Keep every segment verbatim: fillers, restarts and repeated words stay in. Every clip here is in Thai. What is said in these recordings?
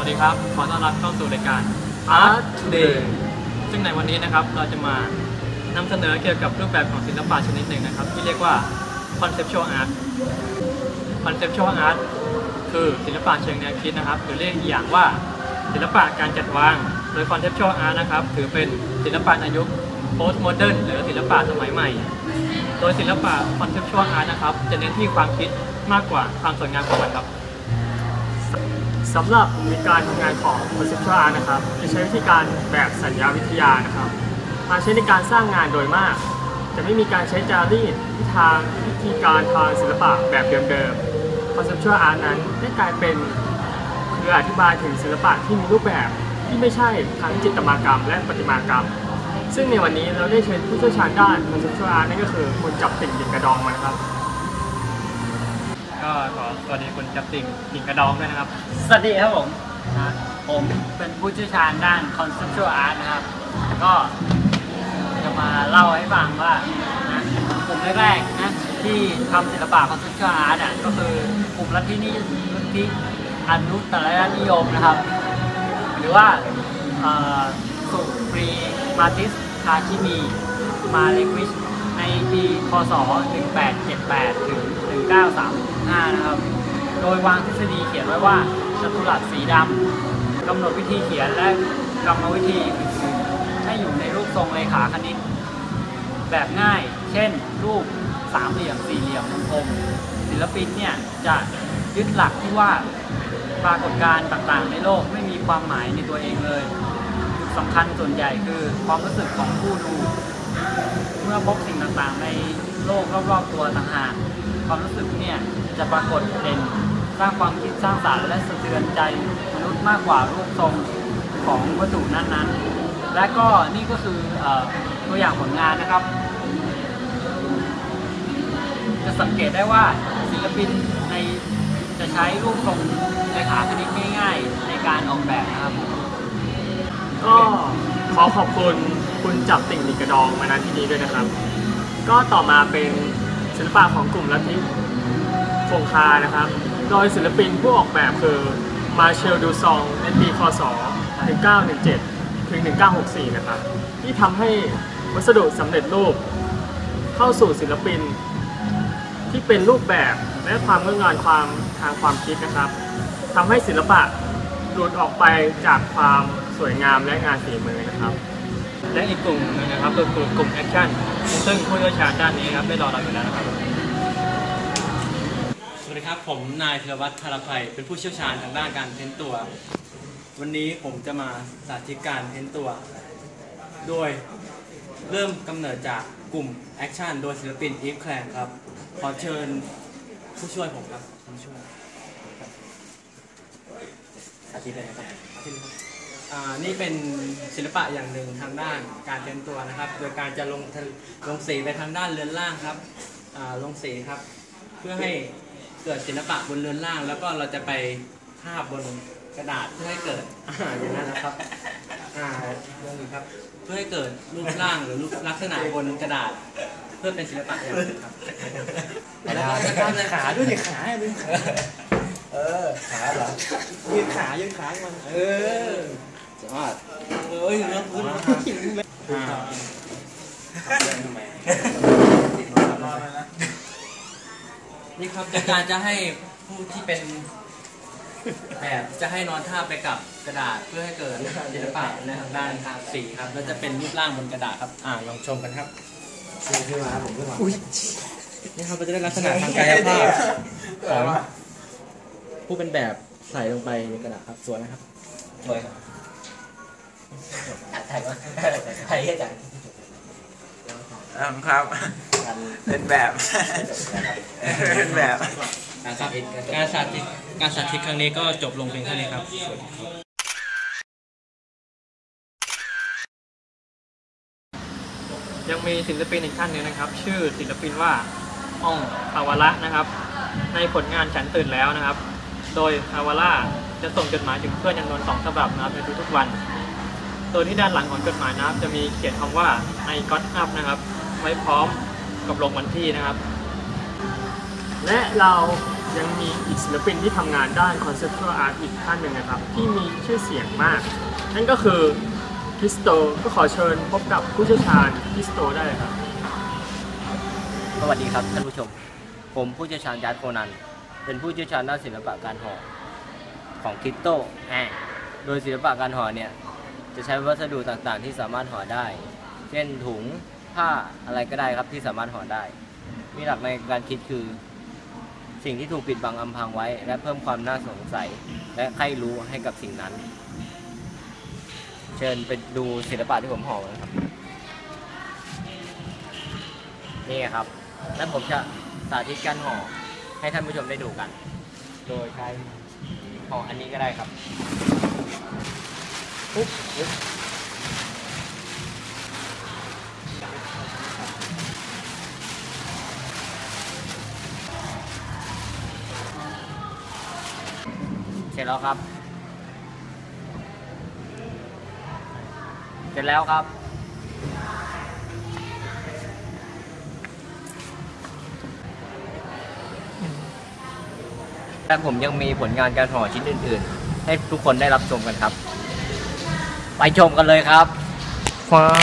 วัสดีครับขอต้อนรับเข้าสู่รายการ Art Today ซึ่งในวันนี้นะครับเราจะมานำเสนอเกี่ยวกับรูปแบบของศิลปะชนิดหนึ่งนะครับที่เรียกว่า Conceptual Art Conceptual Art คือศิลปะเชิงแนวคิดนะครับหรือเรียกอีกอย่างว่าศิลปะการจัดวางโดย Conceptual Art นะครับถือเป็นศิลปะในยุค Postmodern หรือศิลปะสมัยใหม่โดยศิลปะ Conceptual Art นะครับจะเน้นที่ความคิดมากกว่าความสวยงามของมันครับสำหรับในการทำงานของ Conceptual Art นะครับจะใช้วิธีการแบบสัญญาวิทยานะครับมาใช้ในการสร้างงานโดยมากจะไม่มีการใช้จารีตวิธีวิธีการทางศิลปะแบบเดิมๆ Conceptual Art นั้นได้กลายเป็นคืออธิบายถึงศิลปะที่มีรูปแบบที่ไม่ใช่ทั้งจิตรมากรรมและประติมากรรมซึ่งในวันนี้เราได้เชิญผู้เชี่ยวชาญด้าน Conceptual Art นั่นก็คือคุณจับติ่งดิ่งกระดองมาครับก็ขอสวัสดีคุณจับติ่งดิ่งกระดองด้วยนะครับสวัสดีครับผมนะผมเป็นผู้เชี่ยวชาญด้าน Conceptual Art นะครับก็จะมาเล่าให้ฟังว่านะกลุ่มแรกๆนะที่ทำศิลปะ Conceptual Art อ่ะก็คือกลุ่มลัทธินิลัทธิอนุตตรนิยมนะครับหรือว่าสุปรีมาติสคาชิมีมาเลวิชในปีค.ศ. หนึ่งแปดเจ็ดแปดถึงหนึ่งเก้าสามห้านะครับโดยวางทฤษฎีเขียนไว้ว่าจัตุรัสสีดำกำหนดวิธีเขียนและกรรมวิธีให้อยู่ในรูปทรงเรขาคณิตแบบง่ายเช่นรูปสามเหลี่ยมสี่เหลี่ยมวงกลมศิลปินเนี่ยจะยึดหลักที่ว่าปรากฏการณ์ต่างๆในโลกไม่มีความหมายในตัวเองเลยจุดสำคัญส่วนใหญ่คือความรู้สึกของผู้ดูเมื่อพบสิ่งต่างๆในโลกรอบๆตัวต่างหากความรู้สึกเนี่ยจะปรากฏเด่นสร้างความคิดสร้างสรรค์และสะเทือนใจมนุษย์มากกว่ารูปทรงของวัตถุนั้นๆและก็นี่ก็คือตัวอย่างผลงานนะครับจะสังเกตได้ว่าศิลปินในจะใช้รูปทรงเรขาคณิตง่ายๆในการออกแบบนะครับก็ขอขอบคุณคุณจับติ่งดิ่งกระดองมาณที่นี้ด้วยนะครับก็ต่อมาเป็นศิลปะของกลุ่มลัทธิคงคานะครับโดยศิลปินผู้ออกแบบคือมาเชลดูซองในปีค.ศ. หนึ่งเก้าหนึ่งเจ็ดถึงหนึ่งเก้าหกสี่นะครับที่ทำให้วัสดุสำเร็จรูปเข้าสู่ศิลปินที่เป็นรูปแบบและความงดงามความทางความคิดนะครับทำให้ศิลปะหลุดออกไปจากความสวยงามและงานฝีมือนะครับและอีกกลุ่มนึงนะครับก็คือกลุ่มแอคชั่นซึ่งผู้เชี่ยวชาญด้านนี้ครับได้รอเราอยู่แล้วนะครับสวัสดีครับผมนายธีรวัฒน์ธารภัยเป็นผู้เชี่ยวชาญทางด้านการเพ้นตัววันนี้ผมจะมาสาธิตการเพ้นตัวโดยเริ่มกำเนิดจากกลุ่มแอคชั่นโดยศิลปินอีฟแคลนครับขอเชิญผู้ช่วยผมครับผู้ช่วยสาธิตเลยครับนี่เป็นศิลปะอย่างหนึ่งทางด้านการเพ้นตัวนะครับโดยการจะลงลงสีไปทางด้านเรือนล่างครับลงสีครับเพื่อให้เกิดศิลปะบนเรือนล่างแล้วก็เราจะไปภาพบนกระดาษเพื่อให้เกิดอย่างนั้นนะครับเรื่องนี้ครับเพื่อให้เกิดรูปร่างหรือรูปลักษณะบนกระดาษเพื่อเป็นศิลปะอย่างหนึ่งครับแล้วก็ทำขาด้วยดิขาด้วยขาเออขาเหรอยืนขายืนขามันเออจังหวะเอ้ยเรื่องพื้นเลยนี่ครับการจะให้ผู้ที่เป็นแบบจะให้นอนท่าไปกับกระดาษเพื่อให้เกิดศิลปะในทางด้านสีครับแล้วจะเป็นรูปร่างบนกระดาษครับอ่าลองชมกันครับขึ้นมาผมขึ้นมาอุ้ยนี่ครับเราจะได้ลักษณะทางกายภาพของผู้เป็นแบบใส่ลงไปในกระดาษครับสวยนะครับสวยครับถ่ายว่าถ่ายแค่จังครับเป็นแบบเป็นแบบการสาธิตการสาธิตการสาธิตครั้งนี้ก็จบลงเพียงเท่านี้ครับยังมีศิลปินอีกท่านหนึ่งนะครับชื่อศิลปินว่าอ่องอาวาระนะครับในผลงานฉันตื่นแล้วนะครับโดยอาวาระจะส่งจดหมายถึงเพื่อนจำนวนสองฉบับนะครับในทุกๆวันโดยที่ด้านหลังของจดหมายนะครับจะมีเขียนคำว่าในก็อดอัพนะครับไว้พร้อมกับลงวันที่นะครับและเราขยังมีอีกศิลปินที่ทำงานด้าน Conceptual Art อีกท่านหนึ่งนะครับที่มีชื่อเสียงมากนั่นก็คือคริสโตก็ขอเชิญพบกับผู้เชี่ยวชาญคริสโตได้เลยครับสวัสดีครับท่านผู้ชมผมผู้เชี่ยวชาญยาร์ดโคนันเป็นผู้เชี่ยวชาญด้านศิลปะการห่อของคริสโตโดยศิลปะการห่อเนี่ยจะใช้วัสดุต่างๆที่สามารถห่อได้เช่นถุงผ้าอะไรก็ได้ครับที่สามารถห่อได้มีหลักในการคิดคือสิ่งที่ถูกปิดบังอำพรางไว้และเพิ่มความน่าสงสัยและใคร่รู้ให้กับสิ่งนั้นเชิญไปดูศิลปะที่ผมห่อนะครับนี่ครับและผมจะสาธิตการห่อให้ท่านผู้ชมได้ดูกันโดยใช้ห่ออันนี้ก็ได้ครับปุ๊บปุ๊บเสร็จแล้วครับเสร็จแล้วครับและผมยังมีผลงานการห่อชิ้นอื่นๆให้ทุกคนได้รับชมกันครับไปชมกันเลยครับฟ้า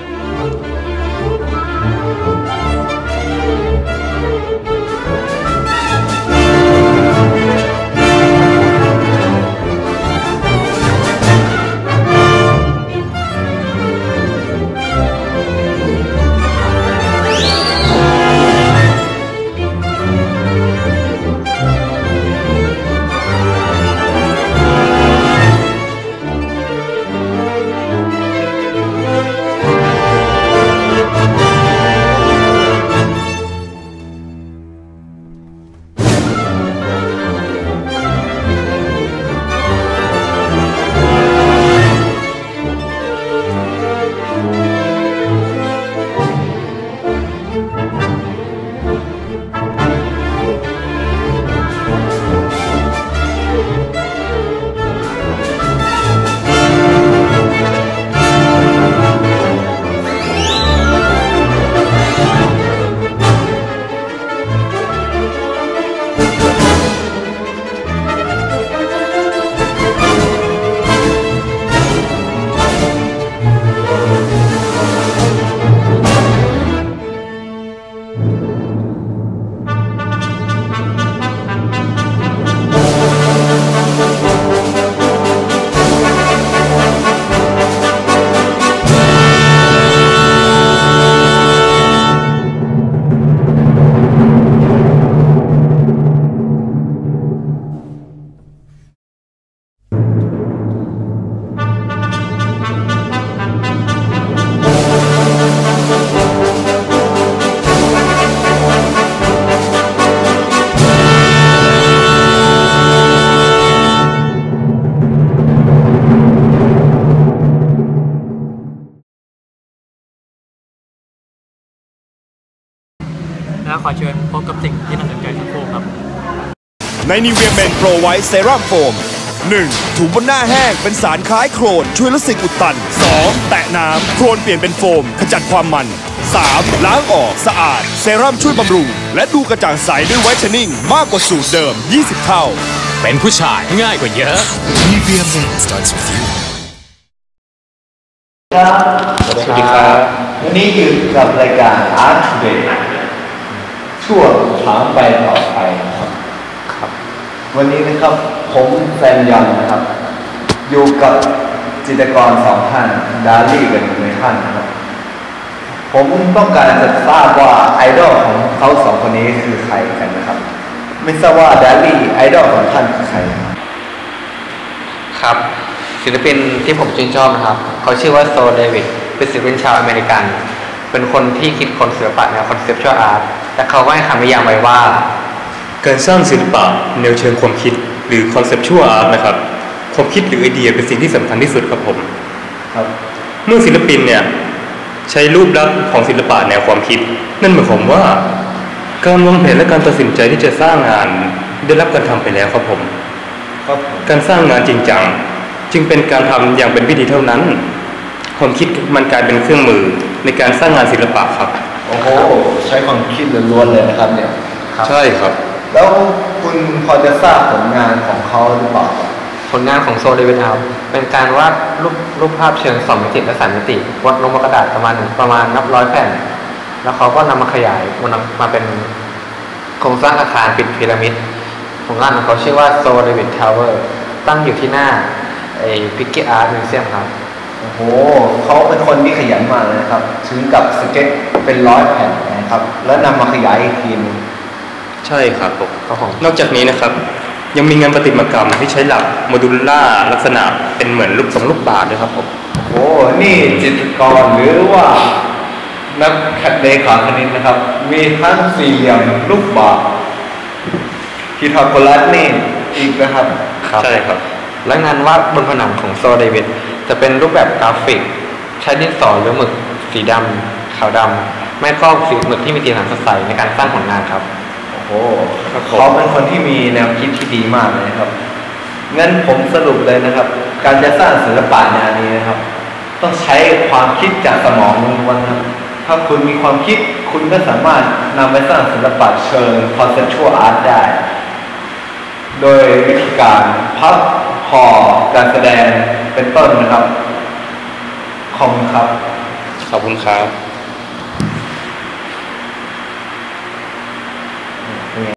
แล้วขอเชิญพบกับสิ่งที่น่าสนใจสักครู่ครับในนิเวียเมนโปรไวท์เซรั่มโฟม หนึ่ง. ถูบนหน้าแห้งเป็นสารคล้ายโครนช่วยลดสิ่งอุดตัน สอง. แตะน้ำโครนเปลี่ยนเป็นโฟมขจัดความมัน สาม. ล้างออกสะอาดเซรั่มช่วยบำรุงและดูกระจ่างใสด้วยไวท์เทนนิ่งมากกว่าสูตรเดิมยี่สิบเท่าเป็นผู้ชายง่ายกว่าเยอะ Nivea Men starts with you ครับสวัสดีครับวันนี้อยู่กับรายการ Art Today ช่วงถามไปตอบไปครับครับวันนี้นะครับผมแฟนยอนนะครับอยู่กับจิตรกรสองท่านดาลี่กับหนึ่งในท่านนะครับผมต้องการจะทราบว่าไอดอลของเขาสองคนนี้คือใครกันนะครับไม่ทราบว่าดาลี่ไอดอลของท่านคือใครครับศิลปินที่ผมชื่นชอบนะครับเขาชื่อว่าโซเดวิดเป็นศิลปินชาวอเมริกันเป็นคนที่คิดค้นศิลปะแนวคอนเซปชวลอาร์ตและเขาก็ให้คำนิยามไว้ว่าการสร้างศิลปะแนวเชิงความคิดหรือคอนเซปชวลอาร์ตนะครับความคิดหรือไอเดียเป็นสิ่งที่สำคัญที่สุดครับผมครับเมื่อศิลปินเนี่ยใช้รูปลักษณ์ของศิลปะแนวความคิดนั่นหมายความว่าการวางแผนและการตัดสินใจที่จะสร้างงานได้รับการทำไปแล้วครับผมการสร้างงานจริงจังจึงเป็นการทำอย่างเป็นพิธีเท่านั้นความคิดมันกลายเป็นเครื่องมือในการสร้างงานศิลปะครับโอ้โหใช้ความคิดล้วนๆเลยนะครับเนี่ยใช่ครับแล้วคุณพอจะทราบผลงานของเขาหรือเปล่าผลงานของโซเดวิดครับเป็นการวาดรูปรูปภาพเชิงสองมิติและสามมิติวาดลงบนกระดาษประมาณประมาณนับร้อยแผ่นแล้วเขาก็นำมาขยายมันมาเป็นโครงสร้างอาคารปิดพีระมิดผลงานของเขาชื่อว่าโซเดวิดทาวเวอร์ตั้งอยู่ที่หน้าไอ้พิกกี้อาร์ตมิวเซียมครับโอ้โหเขาเป็นคนที่ขยันมากเลยนะครับถึงกับสเก็ตเป็นร้อยแผ่นนะครับแล้วนำมาขยายอีกทีนึงใช่ครับผมนอกจากนี้นะครับยังมีงานประติมากรรมที่ใช้หลักโมดูล่าลักษณะเป็นเหมือนลูกทรงลูกบาศก์ด้วยครับผมโอ้นี่จิตรกรหรือว่านักขัดเลขาคณิตนะครับมีทั้งสี่เหลี่ยมลูกบาศก์พีทาโกรัสนี่อีกนะครับใช่ครับและงานวาดบนผนังของโซเดวิดจะเป็นรูปแบบกราฟิกใช้ดินสอหรือหมึกสีดำขาวดำไม่ก็สีหมึกที่มีสีสันสดใสในการสร้างผลงานครับโอ้เขาเป็นคนที่มีแนวคิดที่ดีมากเลยครับงั้นผมสรุปเลยนะครับการจะสร้างศิลปะแนวนี้นะครับต้องใช้ความคิดจากสมองล้วนๆครับถ้าคุณมีความคิดคุณก็สามารถนำไปสร้างศิลปะเชิง conceptual art ได้โดยวิธีการพับห่อการแสดงเป็นต้นนะครับขอบคุณครับขอบคุณครับ